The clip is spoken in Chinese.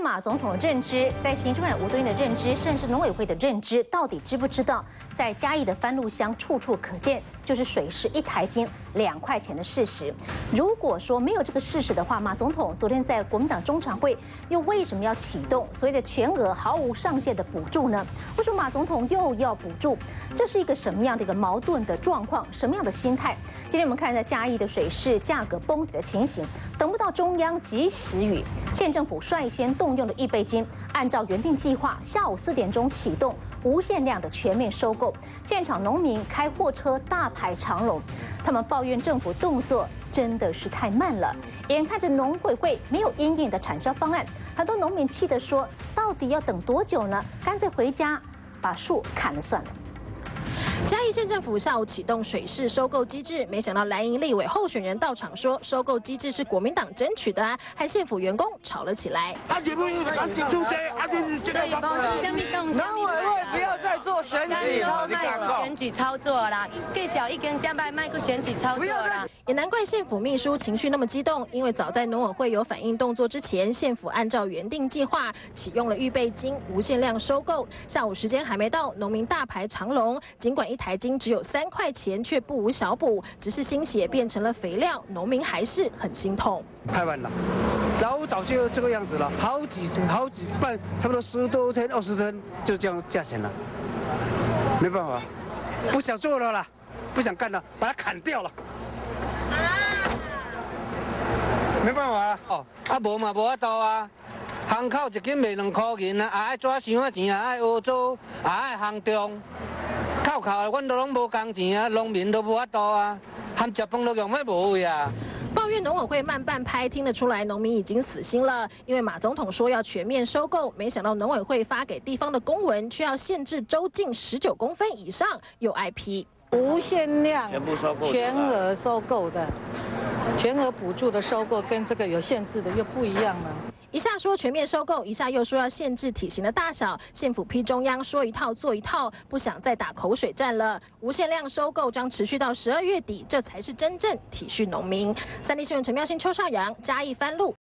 马总统的认知，在行政院吴敦义的认知，甚至农委会的认知，到底知不知道？在嘉义的番路乡处处可见，就是水是1台斤2块钱的事实。如果说没有这个事实的话，马总统昨天在国民党中常会又为什么要启动所谓的全额毫无上限的补助呢？为什么马总统又要补助？这是一个什么样的一个矛盾的状况？什么样的心态？今天我们看在嘉义的水市价格崩底的情形，等不到中央及时雨，县政府率先动用的预备金，按照原定计划，下午4点钟启动无限量的全面收购。现场农民开货车大排长龙，他们抱怨政府动作真的是太慢了。眼看着农委会没有因应的产销方案，很多农民气得说：到底要等多久呢？干脆回家把树砍了算了。 嘉义县政府下午启动水市收购机制，没想到蓝营立委候选人到场说，收购机制是国民党争取的啊，和县府员工吵了起来。 农委会不要再做选举操作啦，更小一根加卖个选举操作啦。 也难怪县府秘书情绪那么激动，因为早在农委会有反应动作之前，县府按照原定计划启用了预备金，无限量收购。下午时间还没到，农民大排长龙，尽管1台斤只有3块钱，却不无小补，只是新血变成了肥料，农民还是很心痛。 太慢了，早就这个样子了，好几半，差不多10多天、20天就这样价钱了，没办法，不想做了啦，不想干了，把它砍掉了。没办法啦，无嘛无法度啊。行口1斤卖2块银啊，也爱抓伤啊钱，也爱合作，也爱行中。靠的，阮都拢无工钱啊，农民都无法度啊，含食饭都用咩无位啊。 抱怨农委会慢半拍，听得出来农民已经死心了。因为马总统说要全面收购，没想到农委会发给地方的公文却要限制周径19公分以上，又挨批。 无限量、 全部收购、 全额收购的、全额补助的收购，跟这个有限制的又不一样了。 一下说全面收购，一下又说要限制体型的大小，县府批中央说一套做一套，不想再打口水战了。无限量收购将持续到12月底，这才是真正体恤农民。3立新闻陈妙欣、邱少阳，嘉义番路。